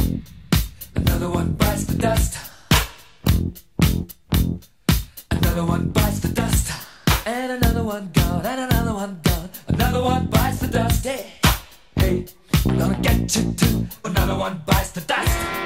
Another one bites the dust. Another one bites the dust. And another one gone, and another one gone. Another one bites the dust. Hey, hey, I'm gonna get you too. Another one bites the dust.